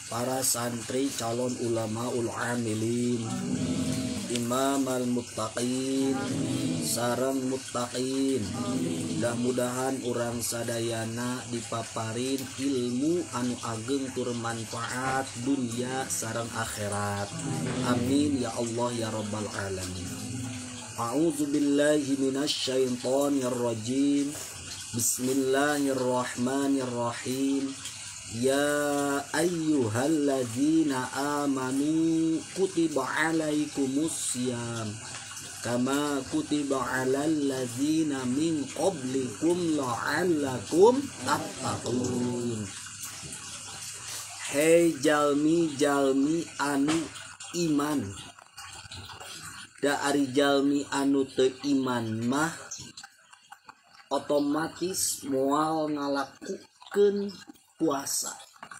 para santri calon ulama ul amilin, imam al muttaqin, sareng muttaqin. Mudah-mudahan urang sadayana dipaparin ilmu anu ageng tur manfaat dunia sareng akhirat. Amin ya Allah ya rabbal alamin. A'udzu billahi minasy syaithanir rajim. Bismillahirrahmanirrahim. Ya ayyuhalladzina amanu kutiba alaikumussyam kama kutiba alal ladzina min qablikum la'allakum tattaqun. Hei jalmi-jalmi anu iman, da ari jalmi anu teu iman mah otomatis moal ngalakukeun puasa.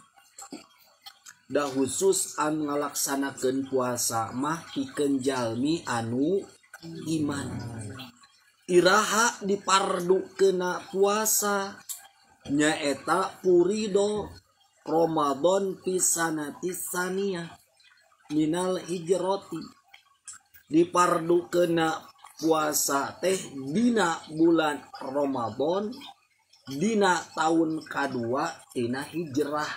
Da khusus anu ngalaksanakeun puasa mah pikeun jalmi anu iman. Iraha dipardukeuna puasa nyaeta purido Ramadan pisanati saniyah minal hijrati. Dipardukeuna puasa teh dina bulan Ramadan dina tahun kadua tina hijrah.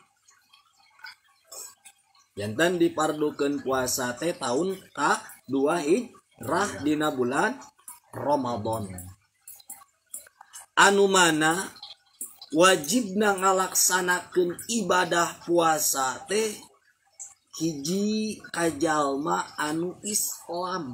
Jantan dipardukeun puasa teh tahun kadua hijrah dina bulan Ramadan. Anu mana wajibna ngalaksanakeun ibadah puasa teh hiji kajalma anu Islam.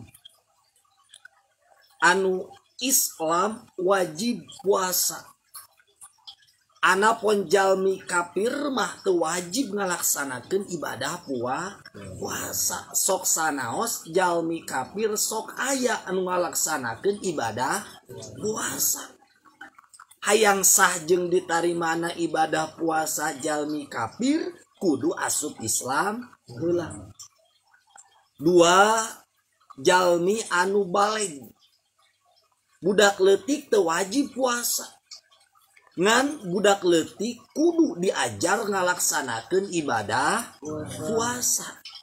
Anu Islam wajib puasa. Anapun jalmi kafir mah teu wajib ngalaksanakeun ibadah puasa. Sok sanaos jalmi kafir sok aya anu ngalaksanakeun ibadah puasa. Hayang sah jeung ditarimana ibadah puasa jalmi kafir kudu asup Islam heula. 2. Jalmi anu baleg. Budak leutik teu wajib puasa. Ngan budak leutik kudu diajar ngalaksanakeun ibadah puasa.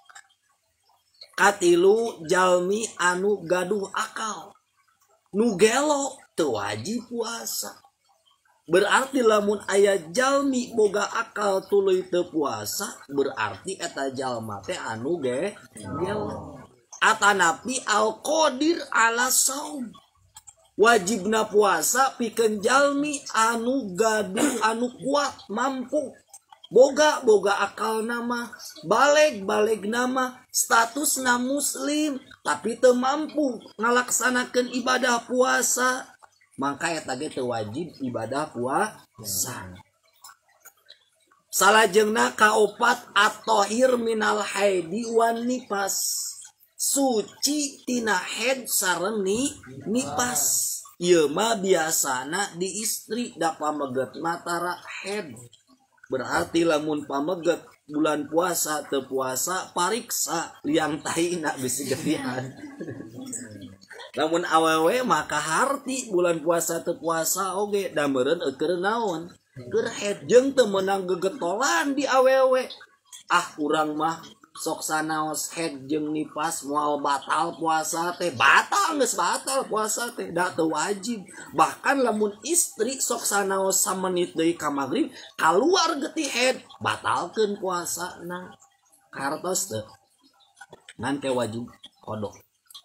Katilu jalmi anu gaduh akal. Nu gelo teu wajib puasa. Berarti lamun aya jalmi boga akal tuluy teu puasa, berarti eta jalma teh anu gelo. Atanapi al-qadir ala saum. Wajibna puasa pikeun jalmi anu gaduh anu kuat mampu. Boga akal nama, baleg nama, statusna muslim tapi teu mampu ngalaksanakeun ibadah puasa. Maka eta ge teu wajib ibadah puasa. Salajengna kaopat at-thahir minal haidi wan nifas. Suci tina haid sareng nifas. Ieu mah biasana di istri da pameget matara haid. Berarti lamun pameget bulan puasa teu puasa pariksa liang taina bisi gedean. Lamun awewe maka harti bulan puasa teu puasa oge da meureun keur naon? Keur haid jeung teu meunang gegetolan di awewe. Urang mah sok sanaos haid jeung nifas moal batal puasa teh batal geus batal puasa teh da teu wajib. Bahkan lamun istri sok sanaos samenit deui ka magrib kaluar getih haid batalkeun puasana. Kartos teu ngan ke wajib kodok.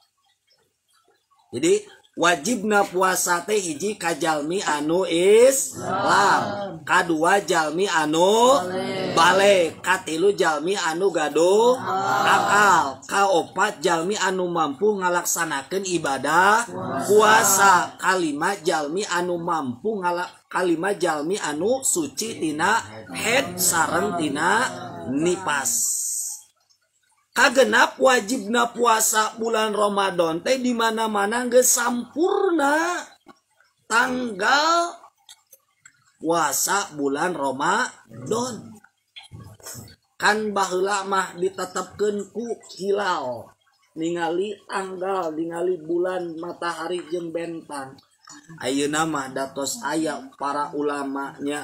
Jadi wajibna puasa teh hiji kajalmi anu Islam, kadua jalmi anu balik, katilu jalmi anu gaduh akal, kaopat jalmi anu mampu ngalaksanakeun ibadah puasa, kalima jalmi anu mampu kalima jalmi anu suci tina haid sareng tina nifas. Kagenap wajibna puasa bulan Ramadan teh di mana-mana geus sampurna tanggal puasa bulan Ramadan. Kan baheula mah ditetepkeun ku hilal, ningali tanggal, ningali bulan, matahari jeung bentang. Ayeuna mah datos aya para ulamanya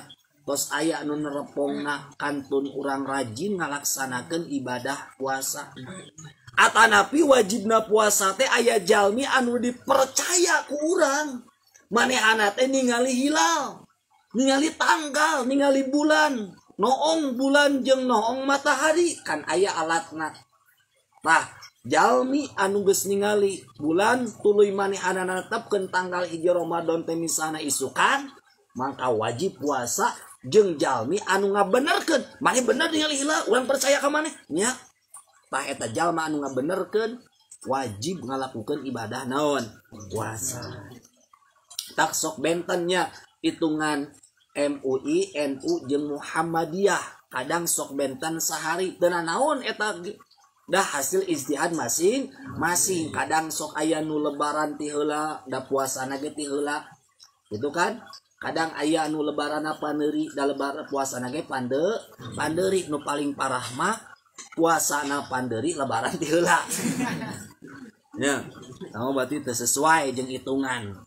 tos aya nu nerepongna kantun urang rajin ngalaksanakeun ibadah puasa. Atanapi wajibna puasa teh aya jalmi anu dipercaya ku urang. Manehana teh ningali hilal, ningali tanggal, ningali bulan, noong bulan jeung noong matahari kan aya alatna. Tah, jalmi anu geus ningali bulan tuluy manehana netepkeun tanggal hiji Ramadan teh misalna isukan, maka wajib puasa jeung jalmi anu ngabenerkeun. Maneh bener ningali hilal, urang percaya ka maneh nya. Tah eta jalma anu ngabenerkeun wajib ngalakukeun ibadah naon? Puasa. Tak sok bentennya hitungan MUI, NU jeung Muhammadiyah kadang sok benten sahari teu naon eta dah hasil ijtihad masing-masing. Kadang sok aya nu lebaran ti heula da puasana ge ti heula. Gitu kan? Kadang aya nu lebarana paneuri da lebaran puasana ge pandeuri. Nu paling parah mah puasana pandeuri lebaran ti heula. Ya, tahu berarti teu sesuai jeung hitungan.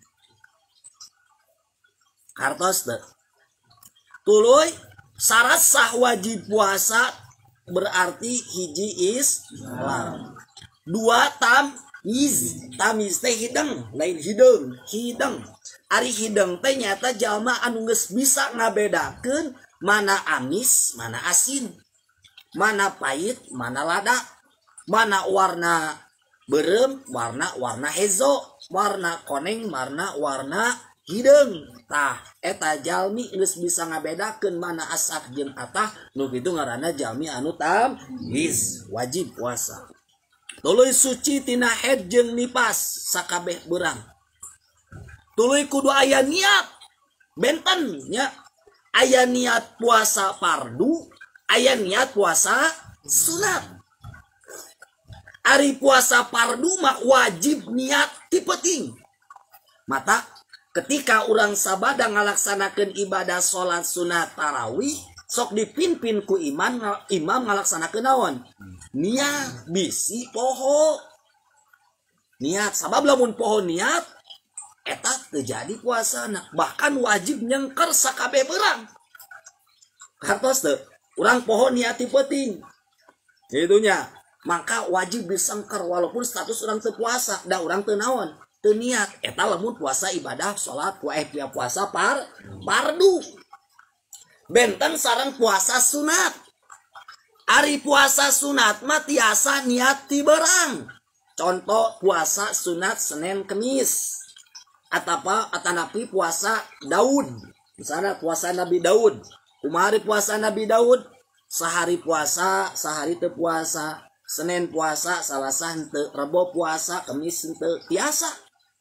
Kartos teu. Tuluy syarat sah wajib puasa berarti hiji Islam. Dua tamiz teh hideng, lain hideng. Ari hideng teh nyata jalma anu geus bisa ngabedakeun mana amis, mana asin. Mana pahit, mana lada, mana warna berem, warna hezo, warna koneng, warna hideng. Tah, eta jalmi geus bisa ngabedakeun mana asap jeung atah, nu kitu ngaranna jalmi anu tamiz, wajib puasa. Tuluy suci tina haid jeung nifas sakabeh beurang. Tuluy kudu aya niat benten nya. Aya niat puasa fardu, aya niat puasa sunat. Ari puasa fardu mah wajib niat ti penting. Mata ketika urang sabada ngalaksanakeun ibadah salat sunat tarawih sok dipimpin ku imam ngalaksanakeun naon? Niat bisi poho. Niat sabab lamun poho niat eta teu jadi puasana. Bahkan wajib nyengker sakabeh beurang. Kartos teu? Urang poho niat ti penting. Itunya, maka wajib disengker walaupun status urang teu puasa, da urang teu naon? Teu niat. Eta lamun puasa ibadah salat puasa fardu. Benten sareng puasa sunat. Ari puasa sunat mah tiasa niat ti beurang. Contoh puasa sunat Senin Kemis. Atanapi puasa Daud. Misalnya puasa Nabi Daud. Kumari puasa Nabi Daud, sehari puasa, sehari teu puasa, Senin puasa, Salasa henteu, Rebo puasa, Kemis henteu, tiasa.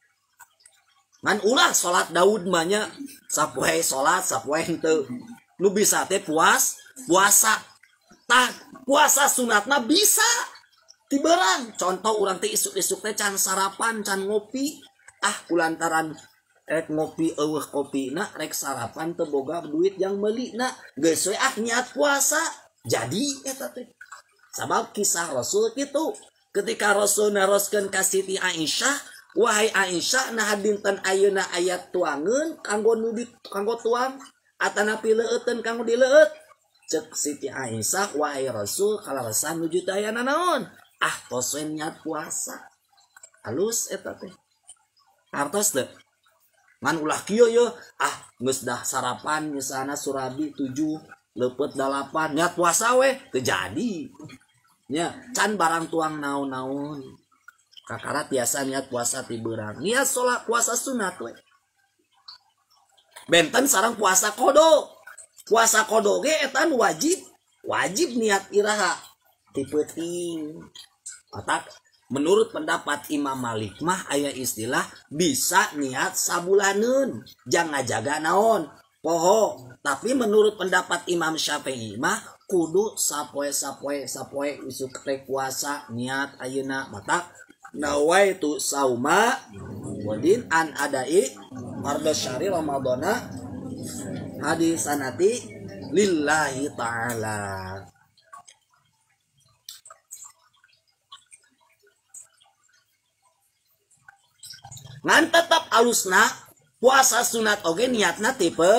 Man ulah salat Daud mah nya sapoe salat, sapoe henteu. Nu bisa teh puasa. Tah puasa sunatna bisa ti beurang. Contoh urang teh isuk-isuk teh can sarapan, can ngopi. Kulantaran rek ngopi eueuh kopina rek sarapan teu boga duit yang meulina geus we niat puasa jadi eta teh. Sabab kisah Rasul kitu ketika Rasul naroskeun ka Siti Aisyah, wahai Aisyah nah dinten ayeuna ayat tuangeun kanggo tuang atanapi leueuteun kanggo dileueut. Cek Siti Aisyah, wahai Rasul kalarasan nuju teh aya naon? Tos we niat puasa. Halus eta teh. Artos teh ngan ulah kieu ye geus dah sarapan misalna surabi 7 leupet 8 niat puasa we teu jadi nya can barang tuang naon-naon kakara tiasa niat puasa ti beurang niat salat puasa sunat we benten sareng puasa kodo ge eta wajib niat iraha ti peuting otak. Menurut pendapat Imam Malik mah aya istilah bisa niat sabulaneun jangan jaga naon poho. Tapi menurut pendapat Imam Syafi'i mah kudu sapoe isuk rek puasa niat ayeuna mata nawaitu sauma wadin an adai fardhu syahri ramadana hadisanati lillahi ta'ala. Ngan tetap alusna puasa sunat oge niatna tipe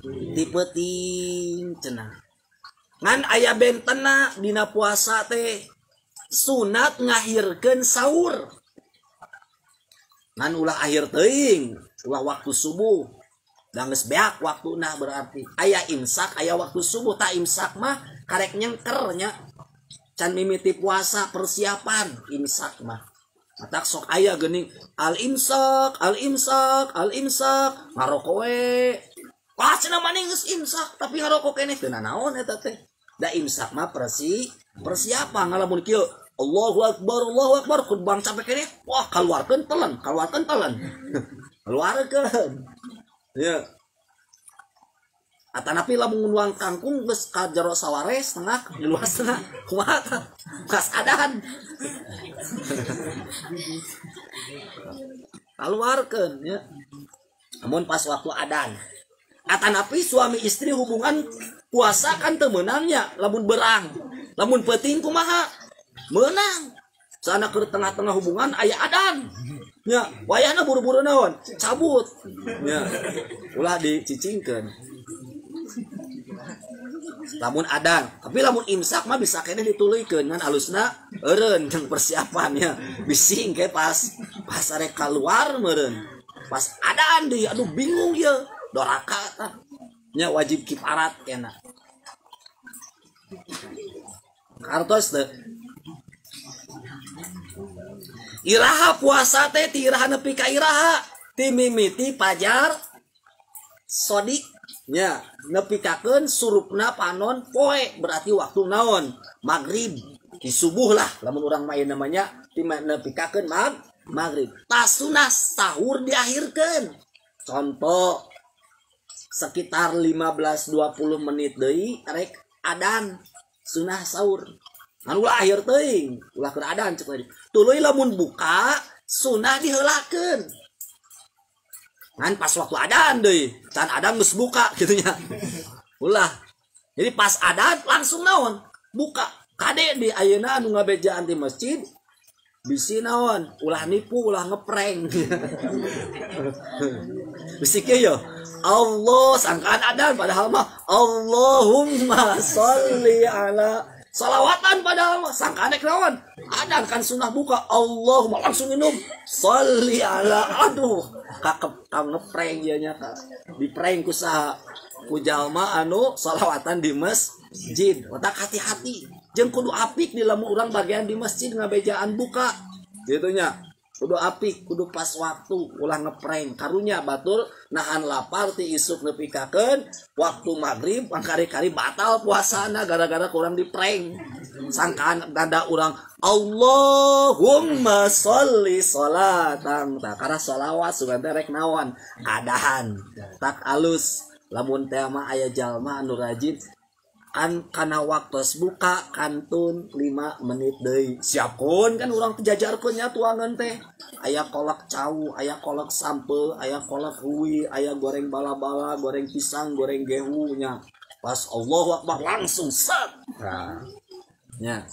ting cenah ngan aya bentena dina puasa teh sunat ngahirkeun sahur ngan ulah akhir teuing ulah waktu subuh da geus beak waktuna berarti aya imsak aya waktu subuh tak imsak mah karek nyengker nya can mimiti puasa persiapan imsak mah matak sok aya geuning al imsak ngaroko we pas cenah maneh geus imsak tapi ngaroko keneh teu naon eta teh da imsak mah persiapan ngalamun kieu Allahu akbar khutbah sampai kene wah keluarkan telan keluarkan ya atanapi lamun ngulang kangkung geus ka jero sawares tengah di luar tengah kumaha kas adan keluarkan ya namun pas waktu adan atanapi suami istri hubungan puasa kan teu meunangnya lamun berang lamun peuting kumaha menang sana ke tengah-tengah hubungan aya adan ya wayahna buru-buru naon cabut ya ulah dicicingkeun lamun adan tapi lamun imsak mah bisa kene dituluykeun ngan alusna eureun jeung persiapannya bising ke pas arek keluar meureun pas adan deui aduh bingung ye doraka tah nya wajib kifarat kena kartos teh iraha puasa teh ti iraha nepi ka iraha ti mimiti pajar sodik nya nepi kakeun surupna panon poe berarti waktu naon maghrib di subuh lah lamun urang main namanya ti nepi kakeun maghrib tasuna sahur diakhirkeun contoh sekitar 15-20 menit deui rek adan sunah sahur kan ulah akhir teuing ulah keur adan cek tadi tuluy lamun buka sunah diheulakeun kan pas waktu adan deui can adan geus buka kitu nya ulah jadi pas adan langsung naon buka kade di ayeuna anu ngabejaan di masjid bisi naon ulah nipu ulah ngeprank bisi kieu yo Allah sangkaan adan padahal mah Allahumma sholli ala salawatan padahal mah sangkaan naon adan kan sunah buka Allahumma langsung minum sholli ala aduh kakep ngeprank ieu nya di prank ku saha ku jalma anu salawatan di masjid otak hati-hati jeung kudu apik di lamun urang bagian di masjid ngabejaan buka gitu nya kudu apik kudu pas waktu ulah ngeprank karunya batur nahan lapar ti isuk nepi kakeun waktu maghrib kari-kari batal puasana gara-gara kurang di prank sangkaan dada urang Allahumma sholli sholatan tak karena sholawat sugan rek naon adahan tak alus lamun teh mah aya jalma anu rajin kan kana waktu buka kantun 5 menit deui siapkeun kan urang jajarkeun nya tuangan teh aya kolak cau aya kolak sampe aya kolak hui aya goreng bala-bala goreng pisang goreng gehu nya pas Allahu akbar langsung set nah nya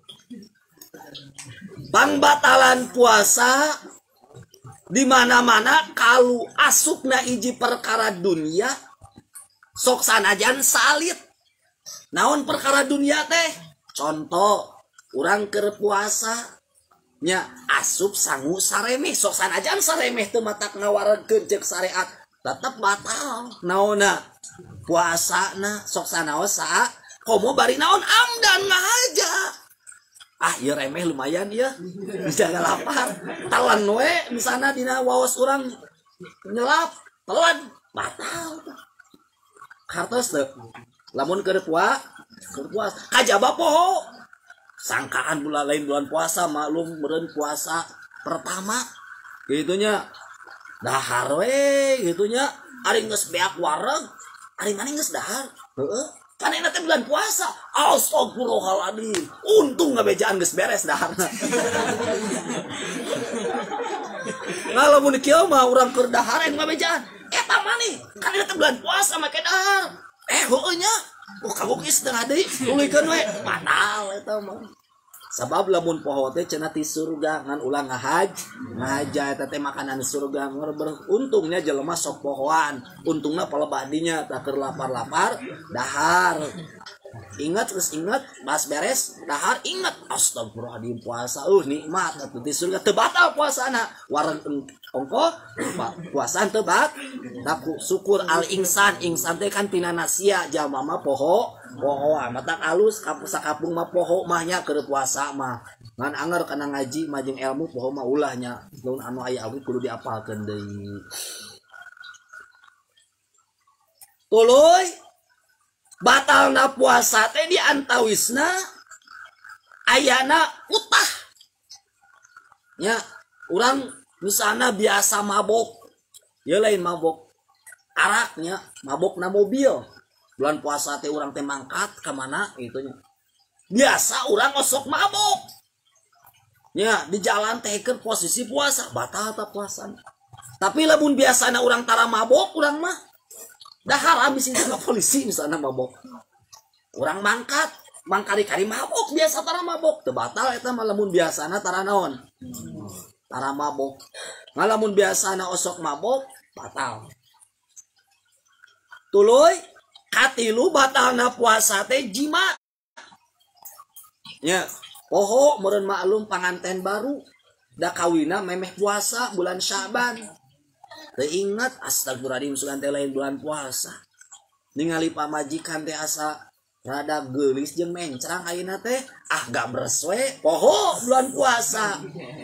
pangbatalan puasa di mana-mana kalau asupna hiji perkara dunia sok sanajan salit naon perkara dunia teh contoh urang keur puasa nya asup sangu saremeh sok sanajan saremeh teu matak ngawarekeun ceuk syariat tetep batal naonna puasana sok sanaos sa komo bari naon amdan ngahaja ieu remeh lumayan ya bisa lapar telan we misana dina waos urang nyelap telan batal kartos teu lamun keur puasa kajaba poho sangkaan bulan lain bulan puasa maklum meureun puasa pertama gitunya dahar we gitunya ari geus beak wareg ari maneh geus dahar heeh kan eta teh bulan puasa astagfirullahaladzim untung ngabejaan geus beres daharna ngalamun kieu mah urang keur dahar ngabejaan eta maneh kan eta bulan puasa make dahar heueuh nya kagok setengah deui tuluykeun we batal eta mah Sabab lamun poho teh cenah ti surga ngan ulang ngahaja teh makanan surga untungnya jelema sok pohoan untungna palebah dinya tak keur lapar-lapar dahar ingat terus ingat pas beres dahar ingat astagfirullahaladzim puasa nikmat atuh di surga teu batal puasana wareng ongko puasaan teu batal syukur al insan teh kan tina nasia jalma mah poho mata alus sakapung mah poho mahnya keur puasa mah ngan anger kana ngaji mah jeung ilmu poho mah ulahnya lamun anu aya abdi kudu diapalkeun deui tuluy batalna puasa teh di antawisna ayana utah nya urang misalna biasa mabok ya lain mabok araknya mabokna mobil bulan puasa teh urang teh mangkat ka mana itunya biasa urang osok mabok nya di jalan teh keur posisi puasa batal ta puasa tapi lamun biasana urang tara mabok urang mah dahar abis itu ke polisi misalnya mabok urang mangkat mangkari-kari mabok biasa tara mabok teu batal eta mah lamun biasana tara naon tara mabok ngalamun biasana osok mabok batal tuluy katilu batalna puasa teh jima nya poho meureun maklum panganten baru da kawina memeh puasa bulan Syaban teu ingat astagfirullahaladzim sugan teh lain bulan puasa ningali pamajikan teh asa rada geulis jeung mencrang ayeuna teh gak beres we poho bulan puasa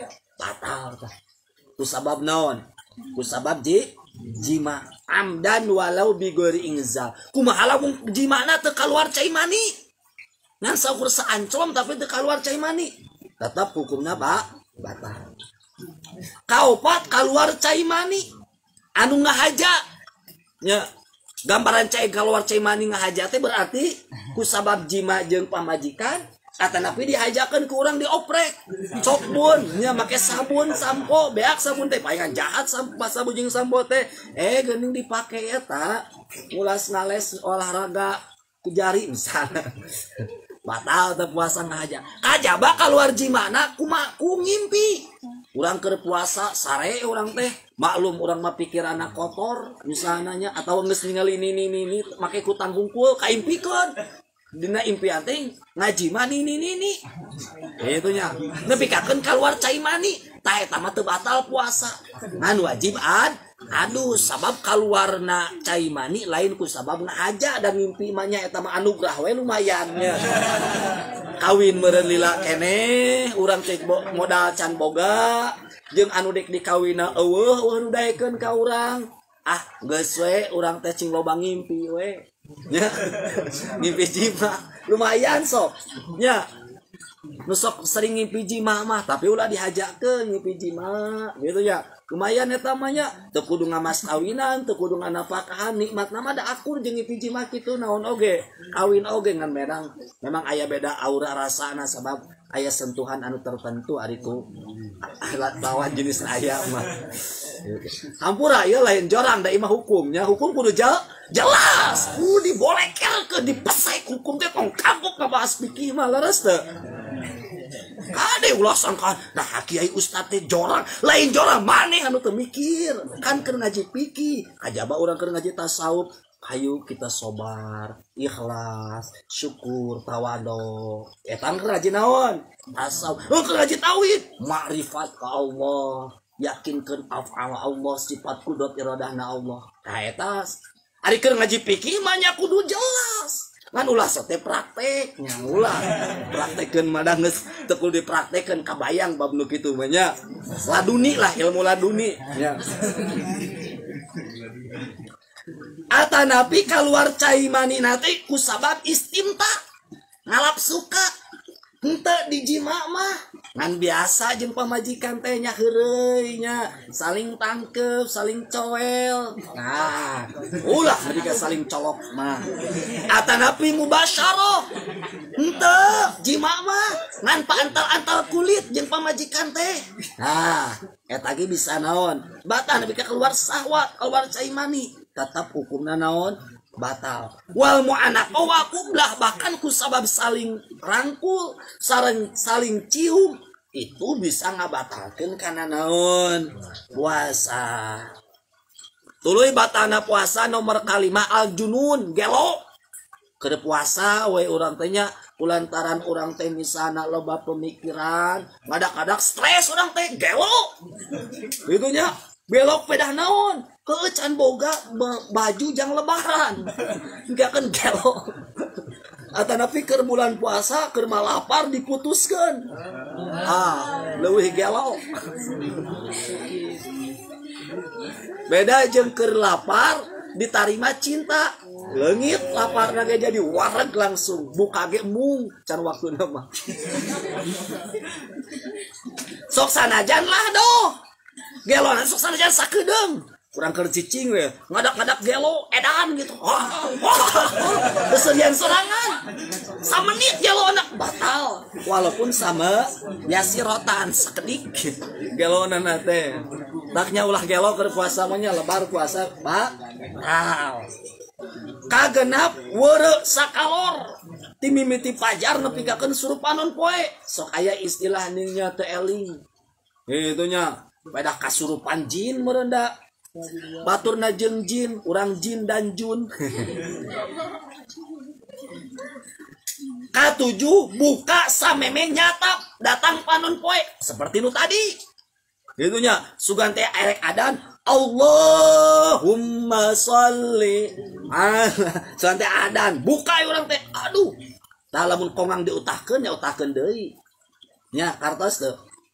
batal tah ku sabab naon ku sabab jima amdan walau bigori ingzal kumaha lamun jimana teu kaluar cai mani ngan saukur saanclom tapi teu kaluar cai mani tetap hukumna batal kaopat kaluar cai mani anu ngahaja nya gambaran cai kaluar cai mani ngahaja teh berarti ku sabab jima jeung pamajikan atanapi dihajakeun ku urang dioprek cokbun nya make sabun sampo beak sabun teh palingan jahat sabun jeung sampo teh geuning dipake eta ulas ngales olahraga ku jari misalnya batal teh puasa ngahaja kajaba kaluar jimana ku ngimpi urang keur puasa sare urang teh maklum urang mah pikiranna kotor misalnya atau geus ningali ini make ku tanggungkul kaimpikeun dina impian teh ngaji mah ini itu nya nepikakeun kaluar cai mani tah eta mah teu batal puasa ngan wajib aduh sabab kaluarna cai mani lain ku sabab ngahaja dan mimpi mah nya eta mah anugrah we lumayan nya kawin meureun lila keneh urang cek modal can boga jeung anu dek dikawina eueuh nu daekeun ka urang geus we urang teh cing loba ngimpi we nya ngimpi jima lumayan sok nya nu sok sering ngimpi jima mah tapi ulah dihajakeun ngimpi jima gitu ya lumayan eta mah nya teu kudu ngamas kawinan teu kudu nganafakahan nikmat nama da akur jeung ngimpi jima kitu naon oge kawin oge ngan memang aya beda aura rasana sabab aya sentuhan anu tertentu ariku lawan jenis aya mah hampura ieu lain jorang da imah hukumnya hukum kudu jelas kudu dibolekelkeun dipesek hukum teh tong kagok ngabahas fikih mah leres teu kade ulasan kan nah kiai ustad teh jorang lain jorang maneh anu teu mikir kan keur ngaji fikih kajaba urang keur ngaji tasawuf hayu kita sobar ikhlas syukur tawado eta keur ngaji naon tasawuf keur ngaji tauhid makrifat ka Allah yakinkeun af'al Allah sifat qudrat iradahna Allah nah eta ari keur ngaji fikih mah nya kudu jelas kan ulah teh prakteknya ulah praktekeun mah geus teu kudu dipraktekeun kabayang bab nu kitu mah nya laduni lah ilmu laduni nya atanapi kaluar cai mani nate ku sabab istimta ngalap suka henteu dijima mah ngan biasa jeung pamajikan teh nya heureuy nya saling tangkep saling coel nah ulah ketika saling colok mah atanapi mubasyarah henteu jima mah ngan paantal-antal kulit jeung pamajikan teh nah eta ge bisa naon batal nepi ka keluar sahwat keluar cai mani tetap hukumna naon batal. Wal mu'anaqah wa qublah, bahkan ku sabab saling rangkul saling cium itu bisa ngabatalkeun kana naon puasa. Tuluy batalna puasa nomor kalima al junun, gelo. Keur puasa we urang teh nya kulantaran urang teh misalna loba pemikiran, ngadak-ngadak stres urang teh gelo. Kitu nya. Belok pedah naon keucan boga baju jang lebaran enggakeun gelo atanapi keur bulan puasa keur malapar diputuskeun leuwih gelo beda jeung keur lapar ditarima cinta leungit laparna ge jadi wareg langsung buka ge mung can waktuna mah sok sanajan lah doh gelo sok sanajan sakedeung kurang keur cicing we ngadak-ngadak gelo edan gitu kesedihan sorangan samenit gelo anak batal walaupun sama yasirotan sakedik gelo nana teh daknya ulah gelo keur puasa mah nya lebar puasa batal kagenap weureu sakalor ti mimiti pajar nepikeun surupanon poe sok aya istilah nya teu eling itunya pada kasurupan jin merendah baturna jeung jin urang jin dan jun katujuh buka sameme nyatap datang panon poe seperti nu tadi itunya sugan teh erek adan Allahumma sholli sugan teh adan buka urang teh aduh tah lamun kongang diutahkeun nya utahkeun deui nya kartos teu.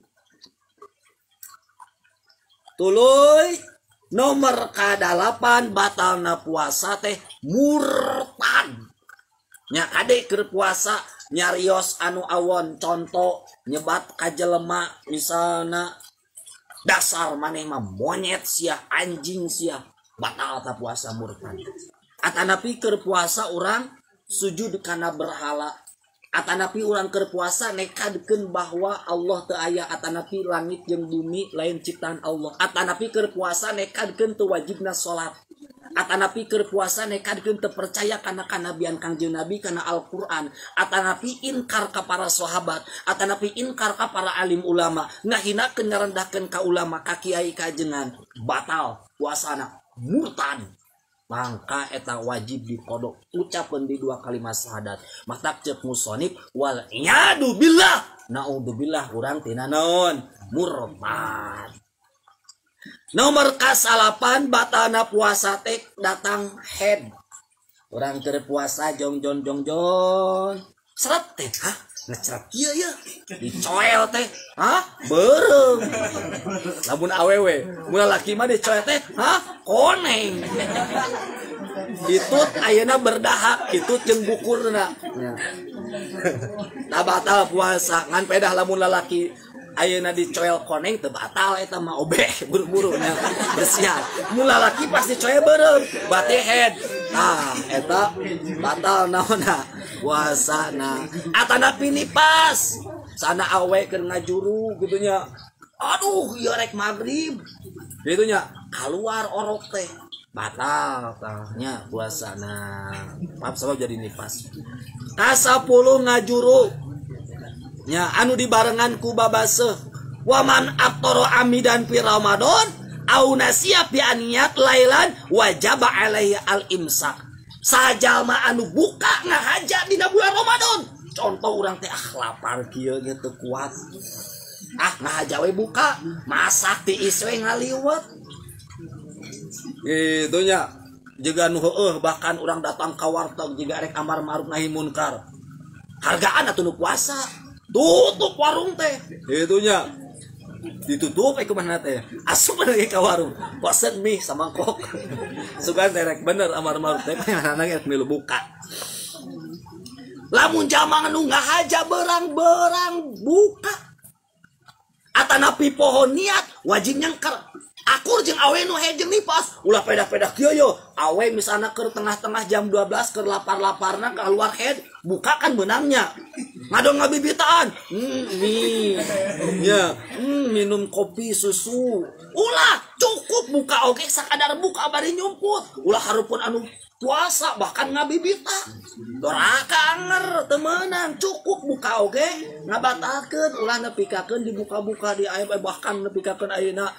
Tuluy nomor ka-8 batalna puasa teh murtad. Nya kade keur puasa nyarios anu awon contoh nyebat ka jelema misalna dasar maneh mah monyet sia anjing sia batal ta puasa murtad. Atanapi keur puasa urang sujud kana berhala. Atanapi urang keur puasa nekadkeun bahwa Allah teu aya atanapi langit jeung bumi lain ciptaan Allah. Atanapi keur puasa nekadkeun teu wajibna salat. Atanapi keur puasa nekadkeun teu percaya kana kanabian Kangjeng Nabi kana Al-Qur'an. Atanapi inkar ka para sahabat, atanapi inkar ka para alim ulama, ngahinakeun ngarendahkeun ka ulama, ka kiai kajengan. Batal puasana, murtad. Mangka eta wajib dikodok ucapkeun di 2 kalimat syahadat matak ceuk musonib wal iyadu billah naudzubillah urang tina naon murtad. Nomor ka-8 batalna puasa teh datang head urang keur puasa jong seret teh ngeceret kieu ya dicoel teh beureum lamun awewe mun laki mah dicoel teh koneng ditut ayeuna berdahak ditut jeung bukurna nah batal puasa ngan pedah lamun lalaki ayeuna dicoel koneng teu batal eta mah obeh buru-buru nya bersihan mun lalaki pasti coel beureum bati head eta batal naonna puasana. Atanapi nipas sana awe keur ngajuru gitunya aduh ieu rek magrib gitunya keluar orok teh batal tahnya puasana maaf sabab jadi nipas. Ka-10 ngajuru nya anu dibarengan ku babaseuh waman aftara amidan fi ramadan au nasiya bi aniyat lailan wajaba alaihi al imsak. Sajalma anu buka ngahaja dina bulan Ramadan. Contoh urang teh lapar kieu ge teu kuat. Ngahaja we buka, masak tiis we ngaliwet. Kitu nya. Jiga nu heueuh bahkan urang datang ka warteg jiga rek amar ma'ruf nahi munkar. Hargaan atuh nu puasa. Tutup warung teh. Kitu nya. Ditutup kumaha teh asup lagi ka warung pesen mie samangkok sugan terek bener amar ma'ruf teh anak geus milu buka lamun jamaah nu ngahaja berang-berang buka atanapi pohon niat wajib nyangker akur jeung awe nu hejeng nipas ulah pedah-pedah kieu yo awe misalna keur tengah-tengah jam 12 keur lapar-laparna keluar head buka kan benangnya ngadong ngabibitaan minum kopi susu ulah cukup buka oge sakadar buka bari nyumput ulah harupun anu puasa bahkan ngabibita doraka anger temenan cukup buka oge ngabatalkeun ulah nepikakeun dibuka-buka di air bahkan nepikakeun ayeuna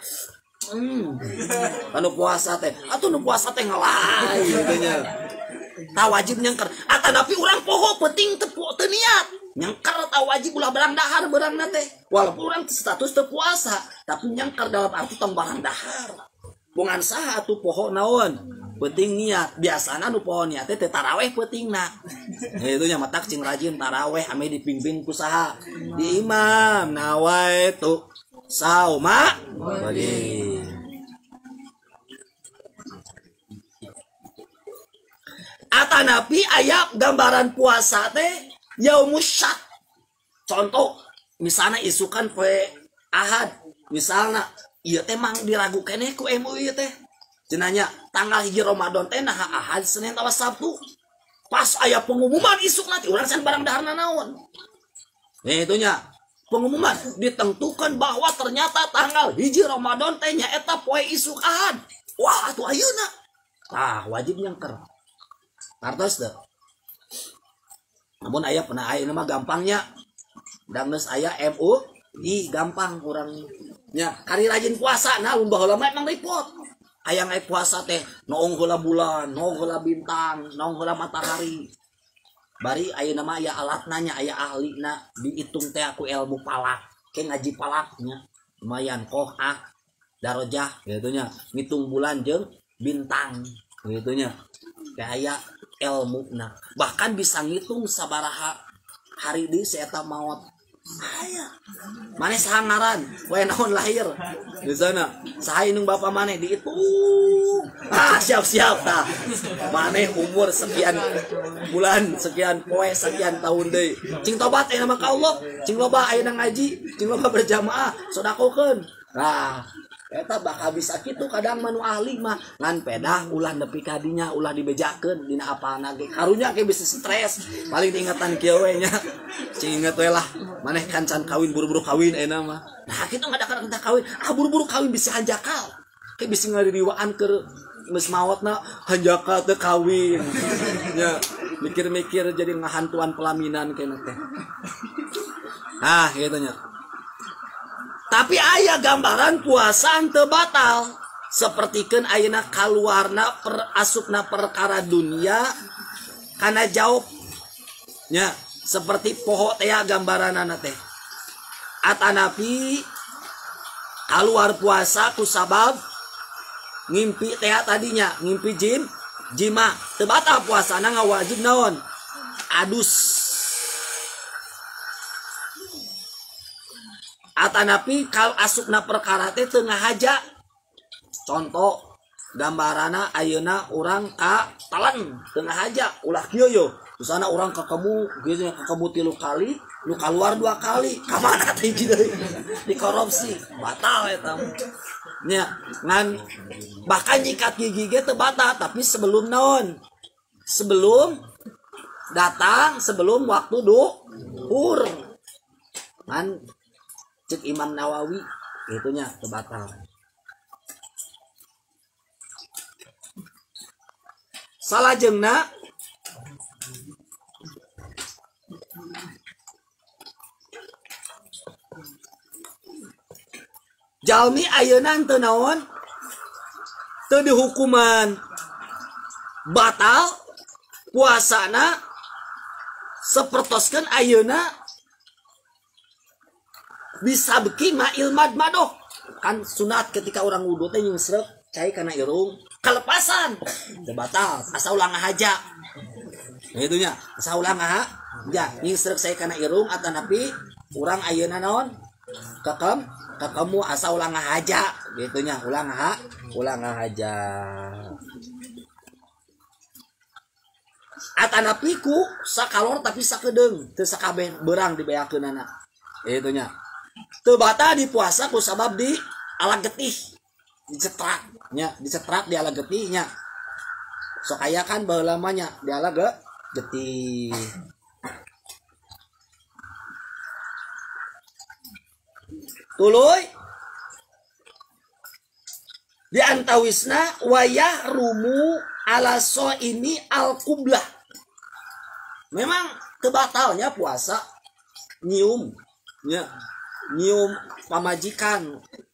anu puasa teh atuh nu puasa teh ngelai gitu nya tah wajib nyengker atanapi urang poho penting teu niat nyengker tah wajib ulah barang dahar beurangna teh walaupun urang status teu puasa tapi nyengker dalam arti tong barang dahar bungan saha atuh poho naon penting niat biasana nu poho niat teh taraweh pentingna itu nya matak cing rajin taraweh ame dipimpin ku saha di imam nawaitu sauma wadi atanapi aya gambaran puasa teh yaumus syak contoh misalnya isukan poe ahad misalnya ieu teh mang diragu keneh ku MUI teh cenanya tanggal hiji Ramadan teh nah ahad Senin tawa Sabtu pas aya pengumuman isuk nanti urang san barang daharna naon itunya pengumuman ditentukan bahwa ternyata tanggal hiji Ramadan teh nyaeta poe isuk ahad wah atuh ayeuna wajib nyengker artos teh namun aya pernah aya mah gampangnya dangnes aya MUI gampang urangnya kari rajin puasa nah lumba heula mah emang repot aya ngai puasa teh noong heula bulan noong heula bintang noong heula matahari bari ayeuna mah aya alatna nya aya ahlina dihitung teh aku ilmu palak ke ngaji palaknya lumayan darajah gitu nya ngitung bulan jeung bintang gitu nya kayak ilmu na bahkan bisa ngitung sabaraha hari di seeta maot aya maneh saha ngaran poe naon lahir di sana saha indung bapa maneh dihitung siap-siap tah maneh umur sekian bulan sekian poe sekian tahun deui cing tobat nama ka Allah cing loba ayeuna ngaji cing loba berjamaah sedekakeun nah eta bakal bisa kitu kadang manu ahli mah ngan pedah ulah nepi ka dinya ulah dibejakeun dina apana ge karunya ge bisa stres paling diingatan kieu we nya cing inget we lah maneh kan can kawin buru-buru kawin euna mah nah kitu ngadakan kawin buru-buru kawin bisa hanjakal ke bisa ngaririwaan keur geus maotna hanjaka teu kawin nya mikir-mikir jadi ngahantuan pelaminan kena teh gitu nya tapi aya gambaran puasa teu batal sapertikeun ayeuna kaluarna asupna perkara dunia kana jawab nya seperti poho teh gambaranana teh atanapi keluar puasa ku sabab ngimpi teh tadinya ngimpi jima teu batal puasana ngawajib naon adus atanapi kal asupna perkara teh teu ngahaja contoh gambarana ayeuna urang ka talan teu ngahaja ulah kieu yo usana urang kakemu geus kakemu 3 kali lu keluar 2 kali ka mana teh deui dikorupsi batal eta nya ngan bahkan nyikat gigi ge teu batal tapi sebelum naon sebelum datang sebelum waktu duhur kan cek Imam Nawawi itunya batal salajengna jalmi ayeuna teu naon teu dihukuman batal puasana sapertoskeun ayeuna bisa beki ma ilmad madoh kan sunat ketika orang wudu teh nyungsrek cai kana irung kalepasan teu batal asa ulah ngahaja gitu nya asa ulah ngahaja nyungsrek cai kana irung atanapi urang ayeuna naon kakemu asa ulah ngahaja gitu nya ulah ngahaja atanapi ku sakalor tapi sakedeung teu sakabeh beurang dibeakeunana itu nya teu batal di puasa ku sabab di ala getih dicetrak nya dicetrak di ala getih nya sok aya kan baheula mah nya di ala getih tuluy di antawisna wayah rumu ala so ini al-qublah. Memang kebatalnya puasa nyium ya, nyium pamajikan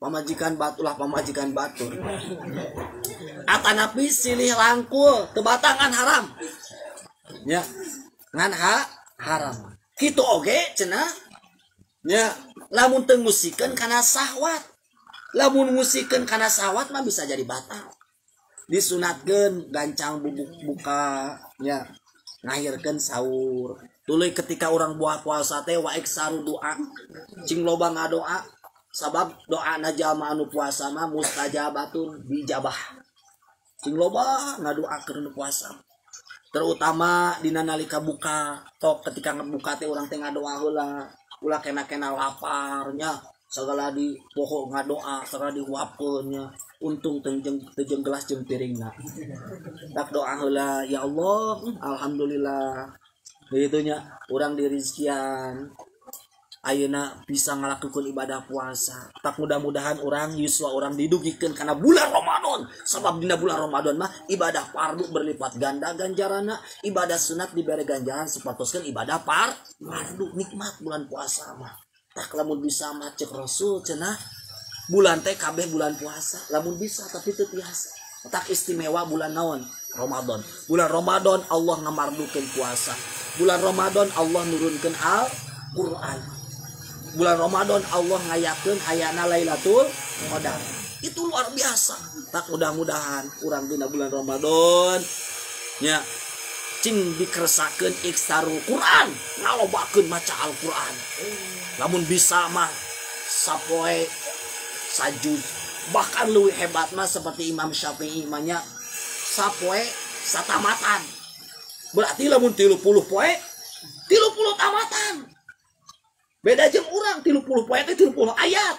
batur atanapi silih langkul tebatangan haram ya, ngan haram kitu oge cenah ya. Lamun teu ngusikeun kana syahwat, lamun ngusikeun kana syahwat mah bisa jadi batal. Disunatkeun gancang bubuk buka ya, ngahirkeun sahur. Tuluy ketika orang buah puasa teh wa iksaru doa, cing loba ngadoa sabab doa na jalma anu puasa mah mustajabatun dijabah. Cing loba ngadoakeun puasa. Terutama dina nalika buka, tok ketika ngebuka teh urang teh ngadoa heula, ulah kena laparnya, segala di poho ngadoa, segala diuapkeun nya. Untung teu gelas jeung piringna. Tak doa heula, ya Allah, alhamdulillah. Begitunya urang dirizkian ayeuna bisa ngalakukeun ibadah puasa. Tak mudah-mudahan urang yuswa urang didugikeun kana bulan Ramadan. Sabab dina bulan Ramadan mah ibadah fardu berlipat ganda ganjaranna, ibadah sunat dibere ganjaran sepatoskeun ibadah fardu. Nikmat bulan puasa mah. Tak lamun bisa mah cek Rasul cenah bulan teh kabeh bulan puasa. Lamun bisa tapi teu tiasa. Tak istimewa bulan naon? Ramadan. Bulan Ramadan Allah ngamardukeun puasa. Bulan Ramadan Allah nurunkeun Al-Qur'an. Bulan Ramadan Allah ngayakeun ayana Lailatul Qadar. Itu luar biasa. Tak mudah-mudahan urang dina bulan Ramadan nya cing dikeresakeun iksarul Quran, ngalobakeun maca Al-Qur'an. Lamun bisa mah sapoe sajud. Bahkan leuwih hebat mah seperti Imam Syafi'i mah sapoe satamatan. Berarti lamun 30 poe 30 tamatan. Beda jeung urang 30 poe teh 30 ayat.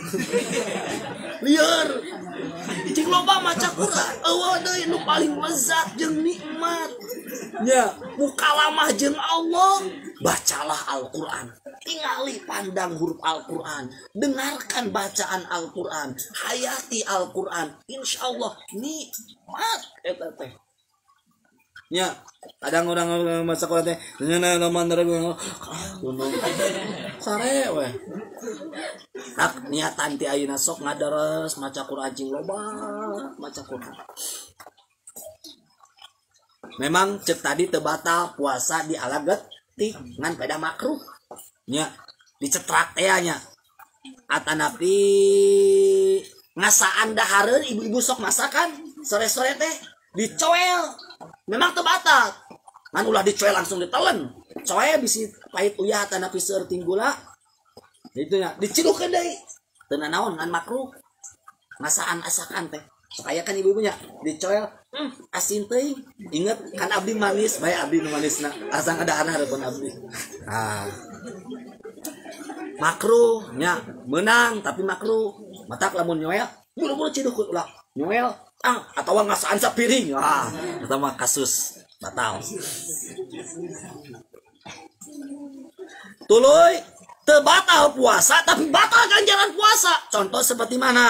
Lieur. Cing loba maca Quran, eueuh deui nu paling lezat jeung nikmat. Nya, mukalamah jeung Allah, bacalah Al-Qur'an. Tingali pandang huruf Al-Qur'an, dengarkan bacaan Al-Qur'an, hayati Al-Qur'an. Insyaallah nikmat eta teh. Ya, kadang orang masak Quran teh nya lamun sare we. Tak niatan ti ayeuna sok ngadares maca Quran cing loba maca Quran. Memang cek tadi teu batal puasa di alaget ti ngan pada makruh. Nya dicetrak teh nya. Atanapi ngasaan dahareun ibu-ibu sok masakan sore-sore teh dicoel. Memang teu batal. Ngan ulah dicoel langsung ditelen. Coel bisi pahit uyah tanapi seur tinggula. Itu nya dicidukeun deui. Teu naon ngan makruh. Ngasaan asakan teh. Supaya kan ibu-ibunya dicoel asin teuing. Inget kan abdi manis, bae abdi nu manisna. Asang adaan hareupeun abdi. Ah. Makruh nya menang tapi makruh. Matak lamun nyoel, buru-buru cidukeun ulah. Nyoel atau ngasaan sapiring. Ah, eta mah kasus batal. Tuluy teu batal puasa tapi batal ganjaran puasa. Contoh seperti mana?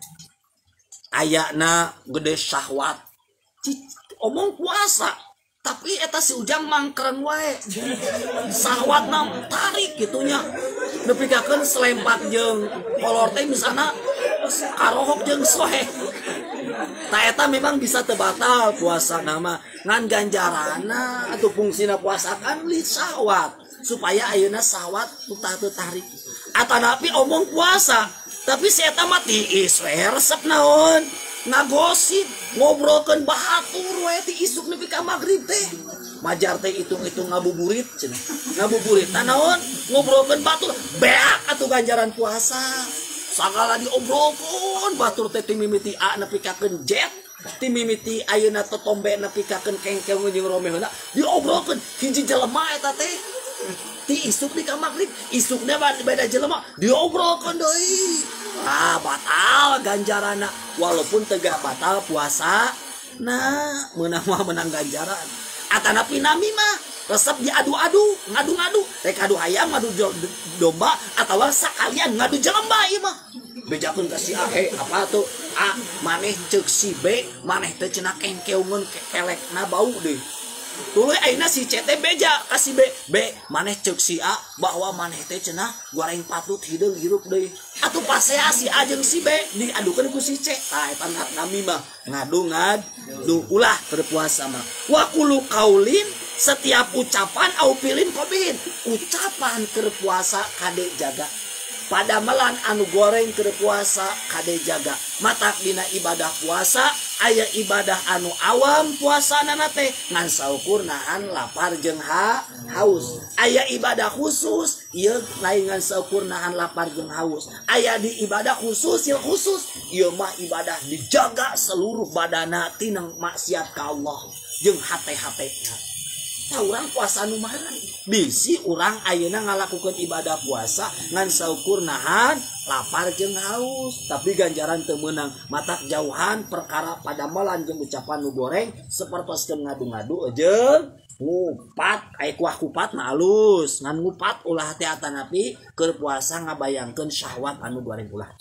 Ayana gede syahwat. Omong puasa tapi eta si Ujang mangkeren wae. Syahwatna tarik gitunya. Nepikakeun selempat jeung kolor teh misalna karohok jeung soeh. Ta eta memang bisa terbatal puasa nama ngan ganjarana atau fungsina puasa kan li syahwat supaya ayeuna syahwat tutah tarik. Atanapi omong puasa tapi si eta mah tiis we resep naon ngagosip ngobrolkeun bahatur we ti isuk nepi ka magrib teh. Majar teh hitung-hitung ngabuburit cenah. Ngabuburit naon ngobrolkeun batur beak atuh ganjaran puasa. Sagala diobrolkeun batur teh ti mimiti A nepikakeun jet, ti mimiti ayeuna totombe nepikakeun kengkeng jeung romeona diobrolkeun hiji jelema eta teh. Ti isuk di ka magrib, isukna beda jelema diobrolkeun deui. Ah, batal ganjarana walaupun teu batal puasa. Nah, meunang mah menang ganjaran. Atanapi nami mah resep diadu-adu, ngadu-ngadu, rek adu ayam, ngadu domba, atau sekalian ngadu jelema ieu mah. bejakeun ka si A apa tuh A maneh ceuk si B maneh teh cenah kengkeungeun kelekna bau deh. Tuluy ayeuna si C teh beja ka si B maneh ceuk si A bahwa maneh teh cenah goreng patut hideung hirup deui. Atuh pasea si A jeung si B diadukeun ku si C. Tah eta nami mah ngadu ulah keur puasa mah. Wa kullu qaulin setiap ucapan au pilin kobin ucapan keur puasa kade jaga pada melan anu goreng keur puasa kade jaga matak dina ibadah puasa aya ibadah anu awam puasanana teh ngan saukur nahan lapar jeung haus aya ibadah khusus ieu lain ngan saukur nahan lapar jeung haus aya di ibadah khusus ieu mah ibadah dijaga seluruh badana tina maksiat ka Allah jeung hate-hatena. Urang puasa nu mana bisi urang ayeuna ngalakukeun ibadah puasa ngan saukur nahan lapar jeung haus tapi ganjaran teu meunang matak jauhan perkara padamelan jeung ucapan nu goreng sapertoskeun ngadu-ngadu jeung ngupat aya kuah kupat mah alus ngan ngupat ulah teh atanapi keur puasa ngabayangkeun syahwat anu goreng ulah.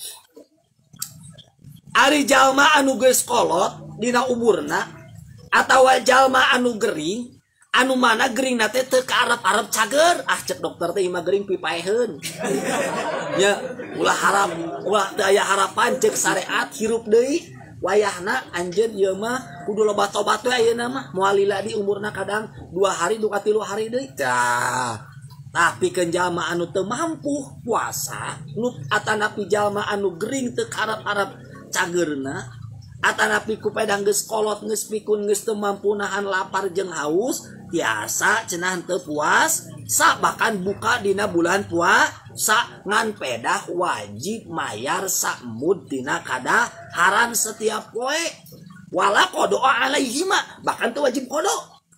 Ari jalma anu geus kolot dina umurna atawa jalma anu gering anu mana gering nate teu ka arep-arep cager cek dokter teh imah gering pipaeheun nya ulah harap ulah teu aya harapan cek syariat hirup deui wayahna anjeun ieu mah kudu loba tobat we ayeuna mah moal lila di umurna kadang 2 hari 2 ka 3 hari deui tah tapi keun jalma anu teu mampu puasa nu atanapi jalma anu gering teu ka arep-arep cageurna atanapi ku pedang geus kolot geus pikun geus teu mampu nahan lapar jeung haus biasa cenah teu puasa bahkan buka dina bulan puasa ngan pedah wajib mayar samud dina kadaharan setiap poe wala qada alaihi mah bahkan teu wajib qada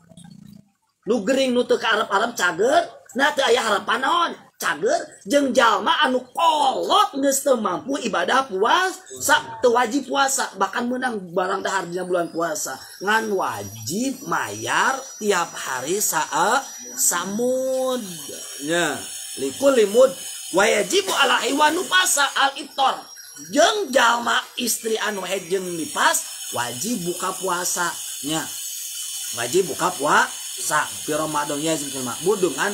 nu gering nu teu ka arep-arep cager nah teu aya harapan naon cager jeung jalma anu kolot geus teu mampu ibadah puasa teu wajib puasa bahkan meunang barang dahar dina bulan puasa ngan wajib mayar tiap hari samud nya likul limud wajib ala iwanu pasa al iftar jeung jalma istri anu haid jeung nipas wajib buka puasa nya wajib buka puasa fi Ramadan ya makbud dengan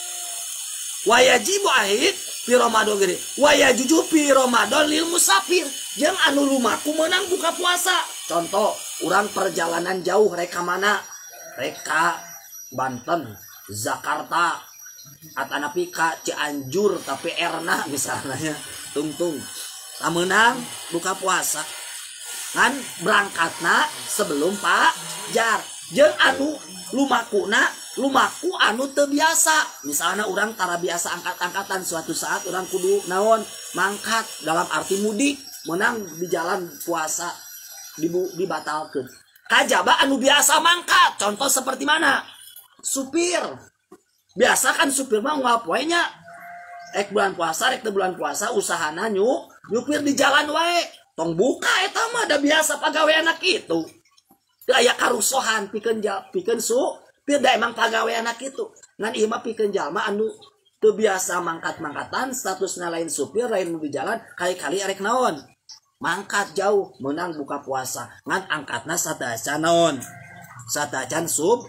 wajibu ahid fi Ramadan gede wayajuju fi Ramadan lil musafir jeung anu lumaku meunang buka puasa contoh urang perjalanan jauh reka mana reka Banten Jakarta atanapi ka Cianjur tapi erna misalnya tungtung meunang buka puasa kan berangkatna sebelum fajar jeung anu lumaku anu teu biasa misalnya orang tara biasa angkat-angkatan suatu saat orang kudu naon mangkat dalam arti mudik menang di jalan puasa dibatalkeun kajaba anu biasa mangkat contoh seperti mana supir biasa kan supir mah unggal poenya rek bulan puasa rek teu bulan puasa usahana nyupir di jalan wae tong buka eta mah da biasa pagaweana kitu teu aya karusohan pikeun Tidak emang pegawai anak itu ngan ieu mah pikeun jalma anu teu biasa mangkat-mangkatan statusna lain supir lain di jalan kali-kali arek naon mangkat jauh menang buka puasa ngan angkatna sadacan naon sadacan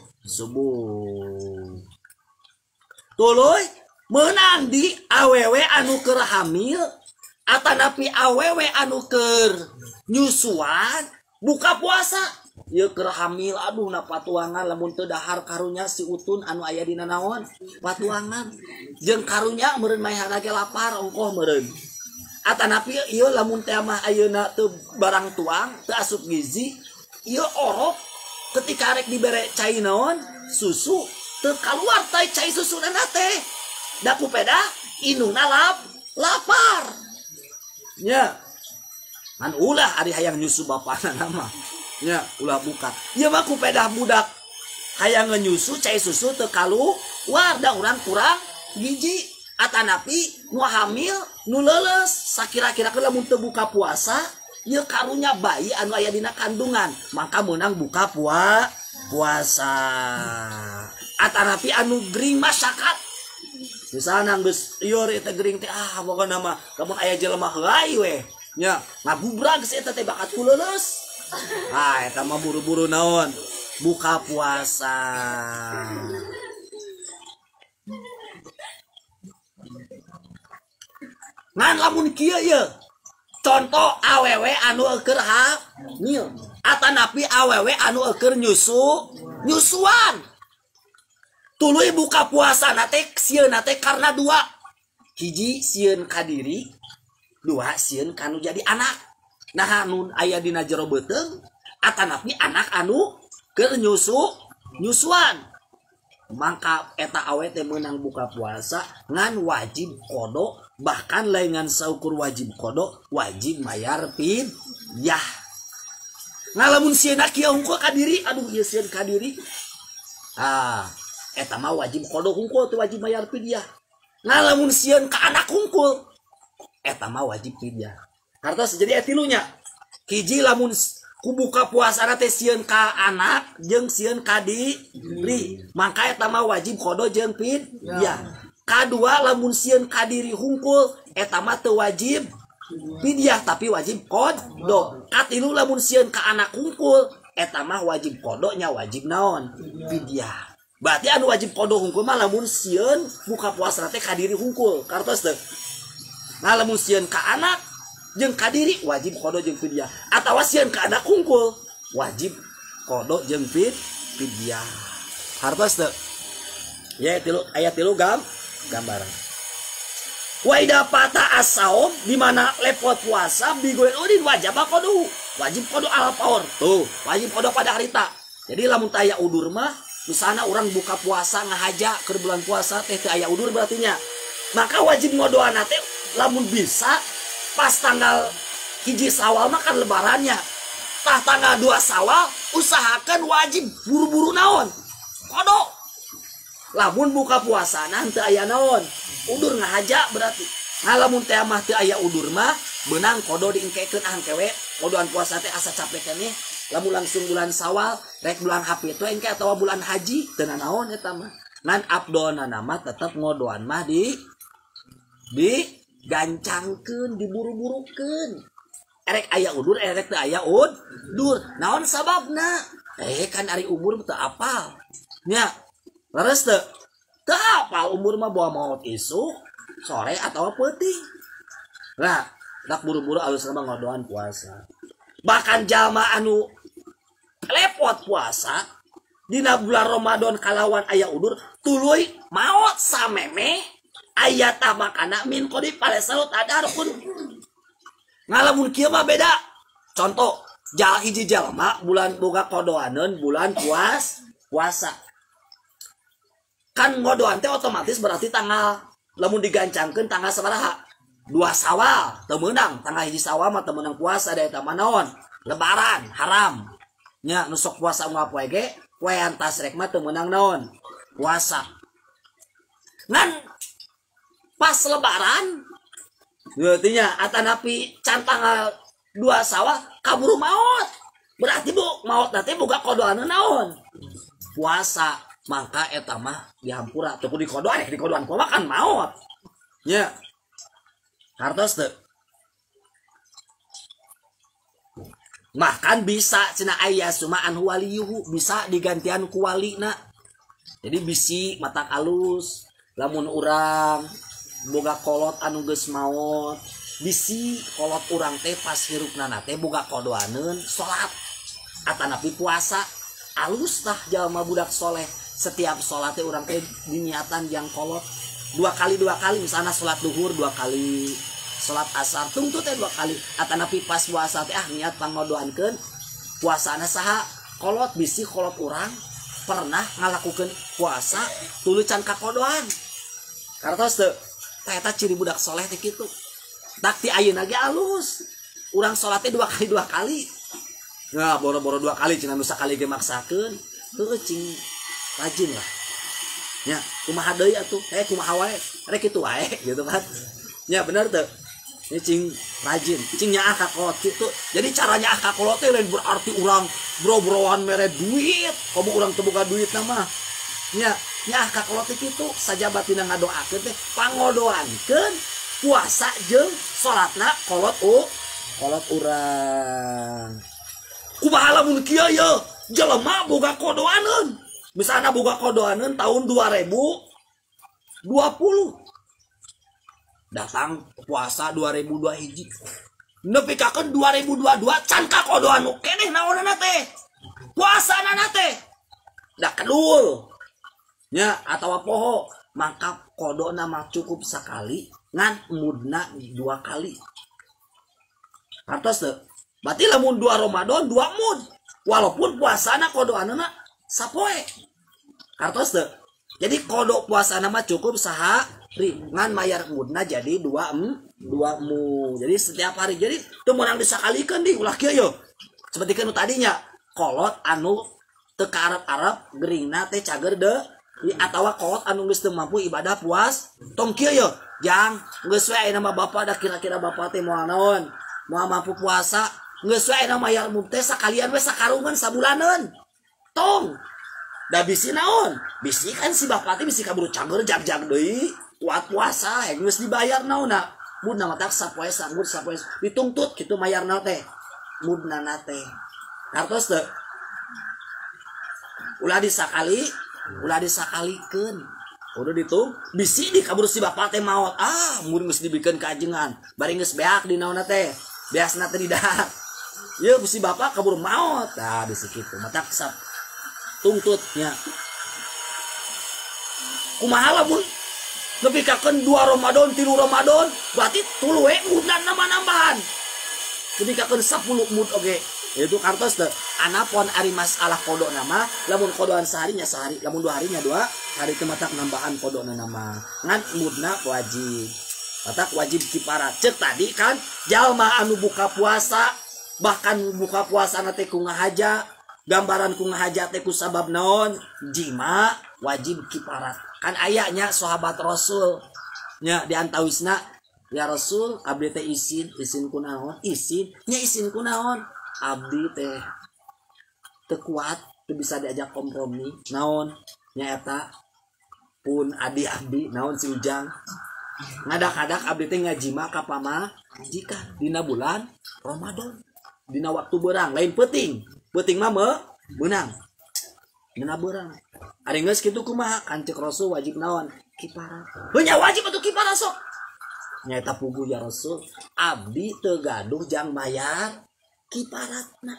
subuh tuluy menang di awewe anu keur hamil atanapi awewe anu keur nyusuan buka puasa ieu keur hamil aduh na patuangan lamun teu dahar karunya si utun anu aya dina naon patuangan jeung karunya meureun mayhana ge lapar ongkoh meureun atanapi ieu lamun teh mah ayeuna teu barang tuang teu asup gizi ieu orok ketika rek dibere cai naon susu teu kaluar teh cai susuna teh da kupeda indungna lapar nya kan ulah ari hayang nyusu bapana mah nya ulah buka ieu mah kupedah budak hayang nyusu cai susu teu kaluar da urang kurang giji atanapi nu hamil nu leuleus sakira-kira lamun teu buka puasa ieu karunya bayi anu aya dina kandungan maka meunang buka puasa atanapi anu gering masyarakat misalna geus ieu teh gering teh pokona mah lamun aya jelema heuai we nya ngabubrag si eta teh bakat ku leuleus. Eta mah buru-buru naon buka puasa. Ngan lamun kieu ye contoh awewe anu keur hamil atanapi awewe anu keur nyusuan tuluy buka puasa nate sieun nate karena dua, hiji sieun ka diri, dua sieun kanu jadi anak. Nah anu aya dina jero beuteung atanapi anak anu keur nyusuan. Mangka eta awe teh meunang buka puasa ngan wajib kodo, bahkan lain ngan saukur wajib kodo, wajib mayar fidyah. Ngalamun sieun kieu hungkul ka diri, aduh ieu sieun ka diri. Eta mah wajib kodo hungkul teu wajib mayar fidyah. Ngalamun sieun ka anak hungkul, eta mah wajib fidyah. Hartos jadi etilunya. Hiji lamun ku buka puasa teh sieun ka anak jeung sieun ka diri, maka eta mah wajib kodo jeung fidyah. Kadua lamun sieun ka diri hungkul eta mah teu wajib fidyah tapi wajib kodo. Katilu lamun sieun ka anak hungkul eta mah wajib kodo nya wajib naon fidyah. Berarti anu wajib kodo hungkul mah lamun sieun buka puasa teh ka diri hungkul. Kartos teu. Nah lamun sieun ka anak jeung ka diri wajib kodo jeung fidyah, atawa sieun ka anak hungkul wajib kodo jeung fidyah. Hartos teu? Ya ayat 3 gambaran. Wa idza fata as-saum di mana lepot puasa bigoen udin wajib kodo. Wajib kodo al-faur. Tuh, wajib kodo pada harita. Jadi lamun taya udur mah misalnya orang buka puasa ngahaja ke bulan puasa teh aya udur berarti nya. Maka wajib ngodoana teh lamun bisa pas tanggal 1 Sawal mah kan lebarannya. Tah tanggal 2 Sawal usahakan wajib buru-buru naon? Kodo. Lamun buka puasa nanti aya naon? Udur ngahaja berarti. Nah lamun teh mah teu aya udur mah beunang kodo diengkekeun kewe kodoan puasa teh asa capek keneh. Lamun langsung bulan Sawal rek bulan Hapit teh engke atawa bulan haji teu naon eta mah. Ngan abdona nama tetep ngodoan mah di gancangkeun diburu-burukeun. Erek aya udur erek teu aya udur. Naon sababna? Kan ari umur teu apal. Nya, leres teu? Teu apal umur mah bawa maot isuk, sore atawa peuting. Nah, dak buru-buru alus mah ngodoan puasa. Bahkan jalma anu lepot puasa dina bulan Ramadan kalawan aya udur tuluy maot sameme aya tamakana min qodi palesalut adarkun. Ngalamun kieu mah beda. Contoh, hiji jalma bulan boga kodoaneun bulan puasa. Kan ngodoan teh otomatis berarti tanggal lamun digancangkeun tanggal sabaraha? 2 Sawal teu meunang, tanggal 1 Sawal mah teu meunang puasa da eta mah naon? Lebaran, haram. Nya nu sok puasa unggal poe ge, poe antas rek mah teu meunang naon? Puasa. Ngan pas lebaran berarti nya atanapi can tanggal 2 Sawal kaburu maot. Berarti maot nanti boga kodoan naon? Puasa. Maka eta mah dihampura teu di kodoan di kodoan kumaha kan maot. Nya. Hartos teu? Makan bisa cenah aya sumaan waliyuhu bisa digantian ku walina. Jadi bisi mata alus lamun urang boga kolot anu geus maot bisi kolot urang teh pas hirupna teh boga kodoaneun salat atanapi puasa alus tah jalma budak soleh setiap salat teh urang teh diniatan yang kolot 2 kali misalnya salat duhur 2 kali salat asar tungtu teh 2 kali atanapi pas puasa teh niat pangodoankeun puasana saha kolot bisi kolot urang pernah ngalakukeun puasa tuluy can kakodoan kartos teu eta ciri budak soleh teh kitu. Tak ti ayeuna ge alus. Urang salat teh 2 kali. Nah, boro-boro 2 kali cenah nu sakali ge maksakeun. Heuh cing rajin lah. Nya, kumaha deui atuh? Kumaha wae? Rek kitu wae gitu kan. Nya bener teu? Ini cing rajin, cing nyaah kakolot kitu. Jadi caranya kakolot teh lain berarti urang bro-broan mere duit. Komo urang teu boga duit mah. Nya kakolot kitu sajabatina ngadoakeun teh pangodoankeun puasa jeung salatna kolot kolot urang kumaha lamun kieu ye jelema boga kodoaneun misalna boga kodoaneun tahun 2020 datang puasa 2002 hiji nepikakeun 2022 can ka kodoan nu keneh naonana teh puasanana teh da kedul nya atawa poho maka kodona mah cukup sekali ngan mudna 2 kali artos teh berarti lamun 2 Ramadan 2 mud walaupun puasana kodoanana sapoe artos teh jadi kodok puasana mah cukup sahari ngan mayar mudna jadi 2 mud jadi setiap hari jadi teu meunang disakalikeun di ulah kieu yo seperti kan tadinya kolot anu teu karep-arep geringna teh cager deh atawa kolot anu geus teu mampu ibadah puas tong kieu yo jang geus we ayeuna mah bapak da kira-kira bapak teh moal naon moal mampu puasa geus we ayeuna mayar mud teh sakalian we sakarungan sabulaneun tong da bisi naon bisi kan si bapak teh bisi kaburu cager jag-jag deui kuat puasa geus dibayar naonna mudna mah tak sapoe sanggur sapoe dituntut kitu mayarna teh mudna teh kartos teh ulah disakalikeun udah ditung bisi di kabur si bapak teh maot mun geus dibikeun kaajengan bari geus beak di naonna teh beasna teh di dahar ieu si bapak kabur maot bisi kitu mata kesap tuntutnya kumaha lamun nepikakeun 2 Ramadan 3 Ramadan berarti 3 we mudna nambah-nambahan nepikakeun 10 mud oge itu kartos teh anapun ari masalah kodok nama lamun kodoan seharinya sehari lamun 2 harinya 2 hari teh matak nambahan kodokna nama ngan mudna wajib matak wajib kiparat cek tadi kan jalma anu buka puasa bahkan buka puasa teh ku ngahaja gambaran ku ngahaja teh ku sabab naon jima wajib kiparat kan ayanya sahabat Rasul nya diantawisna ya Rasul abdi teh izin kunaon izin ku naon abdi teh teu kuat teu bisa diajak kompromi naon nyaeta pun adi abdi naon si Ujang ngadak-adak abdi teh ngajima ka pamajikan dina bulan Ramadan dina waktu beurang lain peuting mah meunang dina beurang ari geus kitu kumaha kan cek Rasul wajib naon kiparat nya wajib atuh kiparat sok nyaeta pugu ya Rasul abdi teu gaduh jang bayar kiparatna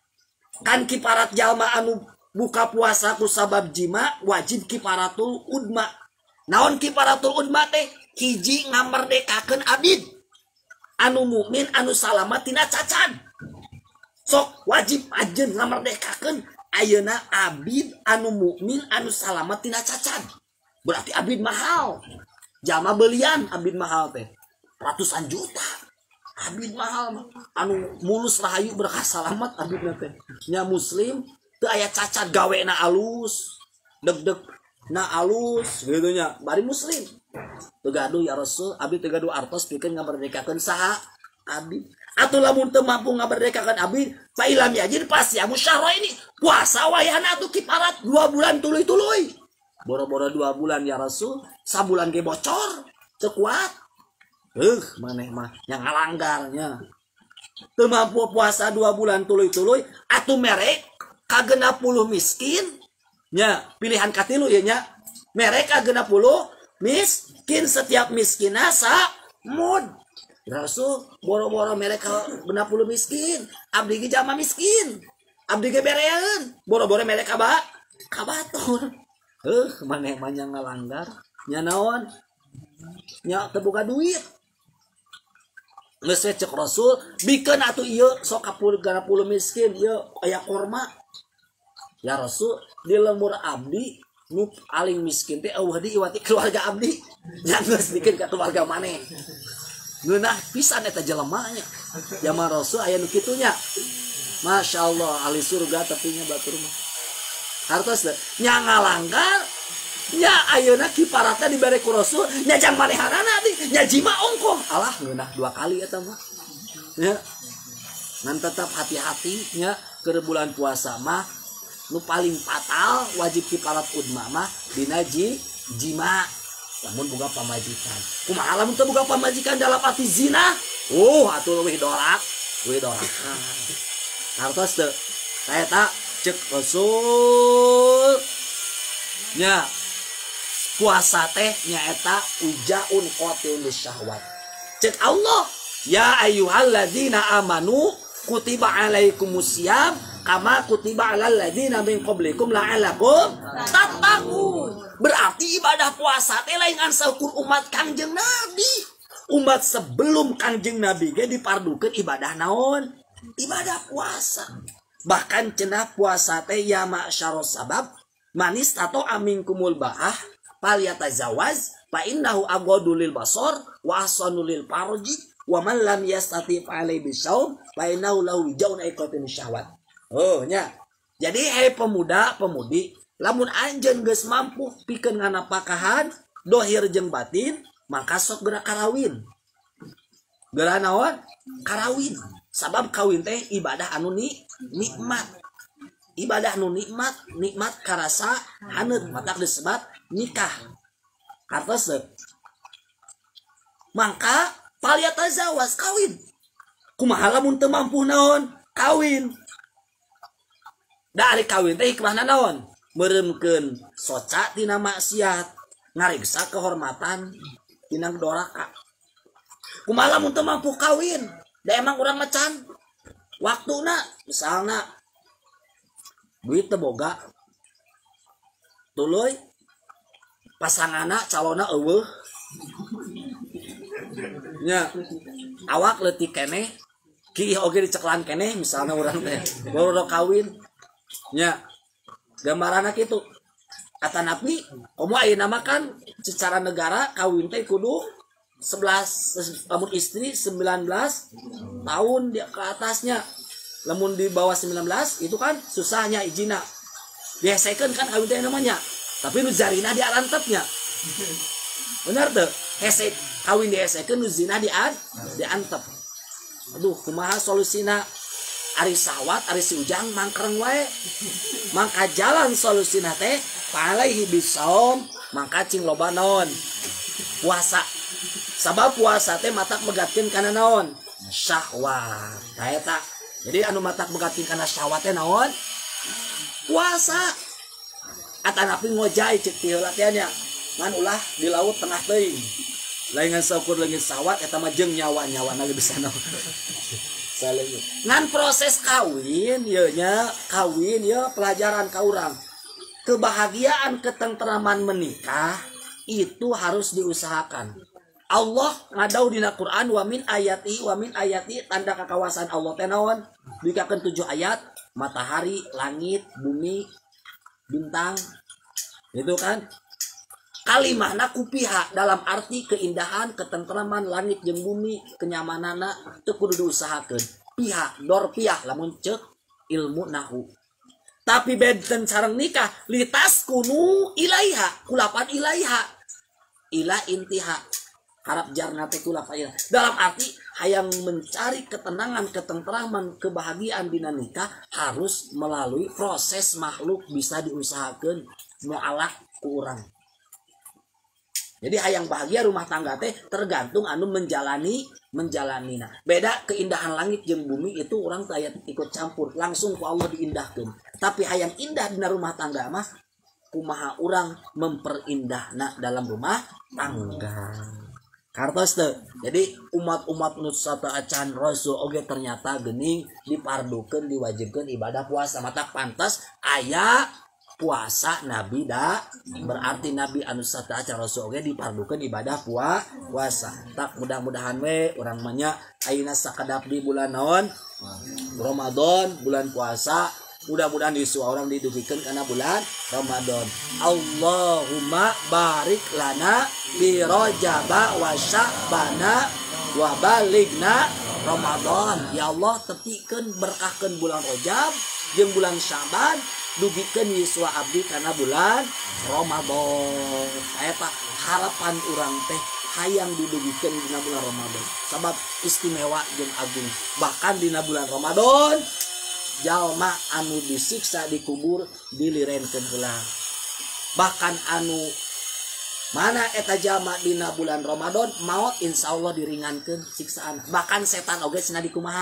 kan kiparat jalma anu buka puasa ku sabab jima wajib kiparatul udma naon kiparatul udma teh hiji ngamerdekakeun abid anu mukmin anu salamat tina cacan sok wajib ajeun ngamerdekakeun ayeuna abid anu mukmin anu salamat tina cacan berarti abid mahal jalma belian abid mahal teh ratusan juta abid mahal anu mulus rahayu berkah salamat abidna teh nya muslim teu aya cacat gawena alus deg-deg na alus gitu nya bari muslim teu gaduh ya Rasul abdi teu gaduh artos pikeun ngaberdekakeun saha abid atuh lamun teu mampu ngaberdekakeun abid fa ilam yajid pasti musyarah ini puasa wayahna atuh kiparat 2 bulan tuluy-tuluy boro-boro 2 bulan ya Rasul sabulan ge bocor teu kuat maneh mah yang ngalanggarnya teu mampu puasa 2 bulan tuluy-tuluy atuh merek ka 60 miskin nya pilihan katilu ya nya merek ka 60 miskin setiap miskin asa mud Rasul boro-boro merek ka 60 miskin abdi ge jama miskin abdi ge bereeun boro-boro merek ka batur maneh mah nya ngalanggar nya naon nya teu boga duit geus cek Rasul bikeun atuh ieu sok ka 60 miskin ieu aya kurma ya Rasul di lembur abdi nu paling miskin teh eueuh di iwati keluarga abdi nya geus bikeun ka keluarga maneh ngeunah pisan eta jelema nya zaman Rasul aya nu kitu nya masyaallah ahli surga tepinya batur mah hartos teh nya ngalanggar nya ayeuna kiparatna dibere ku Rasul nya jang manehanana di nya jima ongkoh alah ngeunah 2 kali eta mah nya ngan tetap hati-hati nya keur bulan puasa mah nu paling fatal wajib kiparat udma mah dina jima lamun boga pamajikan kumaha lamun teu boga pamajikan dalam arti zina atuh leuwih dorak we doakan hartos teu saya tak cek Rasul nya puasa teh nyaeta ujaun qatilun syahwat cek Allah ya ayyuhalladzina amanu kutiba alaikumusiyam kama kutiba alal ladzina min qablikum la'allakum tattaqun. Berarti ibadah puasa teh lain ngan saukur umat Kangjeng Nabi. Umat sebelum Kangjeng Nabi ge dipardukeun ibadah naon? Ibadah puasa. Bahkan cenah puasa teh ya ma'syaros sabab manis atau aminkumul ba'ah fal yatazawaz fa innahu aghaddu lil basar wa ahsanu lil farji wa man lam yastati fa alaihi bisawm fa innahu lahu jaun iqatin syahwat. Oh nya. Jadi hai pemuda pemudi lamun anjeun geus mampu pikeun nganapakahan dohir jeung batin maka sok geura karawin. Geura naon? Karawin. Sabab kawin teh ibadah anu nikmat. Ibadah anu nikmat karasa haneut matak disebut nikah. Kartos mangka palyatazawaz kawin. Kumaha lamun teu mampu naon? Kawin. Dari kawin teh hikmahna naon? Meuremkeun soca tina maksiat, ngariksa kehormatan tina doraka. Kumaha lamun teu mampu kawin? Da emang urang macan waktuna misalna duit teu boga. Tuluy pasanganna calonna eueuh. Nya awak leutik keneh, ki oge diceklan keneh misalna urang teh baru kawin. Nya gambaranna kitu. Kata Nabi, komo ayeuna mah kan secara negara kawin teh kudu 11 lamun istri 19 tahun dia ke atasnya. Lamun di bawah 19 itu kan susahnya izina. Dihesekeun kan kawin teh namanya. Tapi nu zarina diarantepnya. Benar tuh. Hesek kawin dihesekeun nu zina diantep. Aduh, kumaha solusina? Ari sawat, ari si ujang mangkreng wae. Mangka jalan solusina teh palaihi bisaum, mangka cing loba naon? Puasa. Sabab puasa teh matak megatkeun kana naon? Syahwat. Tah eta. Jadi anu matak megatkeun kana syahwat teh naon? Puasa. Atanapi ngojai cek ti heula teh nya. Ngan ulah di laut tengah teuing. Lain ngan saukur leungit sawat eta mah jeung nyawa-nyawana geus bisa naon. Ngan proses kawin ye nya kawin ye pelajaran ka urang. Kebahagiaan ketentraman menikah itu harus diusahakan. Allah ngadau dina Quran wa min ayati tanda kekawasan Allah teh naon? Dikakeun 7 ayat, matahari, langit, bumi, bintang. Itu kan kalimahna kupiha dalam arti keindahan, ketentraman langit jeung bumi, kenyamanana teu kudu diusahakeun. Pihak dor pihak lamun ceuk ilmu nahu. Tapi benten sareng nikah litas kunu ilaiha, kulapan ilaiha. Ila intiha. Harap jarna teh kulapan. Dalam arti hayang mencari ketenangan, ketentraman, kebahagiaan dina nikah harus melalui proses makhluk bisa diusahakeun mualaf ku urang. Jadi hayang bahagia rumah tangga teh tergantung anu menjalanina. Beda keindahan langit jeung bumi itu orang teh ikut campur, langsung ku Allah diindahkeun. Tapi hayang indah dina rumah tangga mah kumaha urang memperindah dalam rumah tangga. Kartos teu. Jadi umat-umat nusata acan Rasul oge ternyata geuning dipardukeun diwajibkeun ibadah puasa. Matak pantas aya puasa Nabi da berarti Nabi anu sata acara Rasul oge dipardukeun ibadah puasa. Tak mudah-mudahan we urang mah nya ayeuna sakadap di bulan naon? Ramadan, bulan puasa. Mudah-mudahan disu orang didugikeun kana bulan Ramadan. Allahumma barik lana bi Rajaba wa Sya'bana wa balighna Ramadan. Ya Allah tetikeun berkahkeun bulan Rajab jeung bulan Sya'ban. Dugikeun yuswa abdi karena bulan Ramadan. Eta harapan urang teh hayang didugikeun dina bulan Ramadan. Sabab istimewa jeung agung. Bahkan dina bulan Ramadan jalma anu disiksa di kubur dilirenkeun heula. Bahkan anu mana eta jalma dina bulan Ramadan maut insyaallah diringankeun siksaan. Bahkan setan oge cenah dikumaha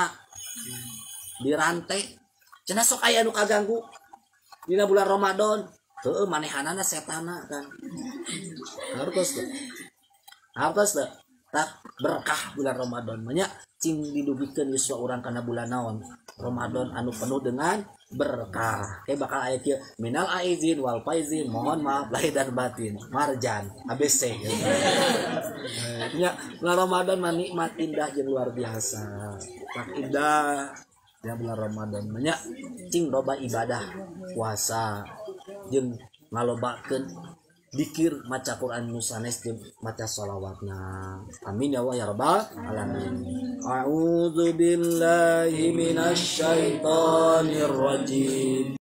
dirantai cenah sok aya nu kaganggu dina bulan Ramadan heueuh manehanana setana kan hartos teh tak berkah bulan Ramadan banyak cing didugikeun yuswa urang kana bulan naon Ramadan anu penuh dengan berkah kayak bakal aya kieu minal aizin wal faizin mohon maaf lahir dan batin marjan ABC nya bulan Ramadan mah nikmat indah jeung luar biasa tak indah ya bulan Ramadan banyak cing loba ibadah puasa jeung ngalobakeun dikir maca Quran nu sanes jeung maca shalawatna amin ya Allah ya rabbal alamin a'udzu billahi minasy syaithanir rajim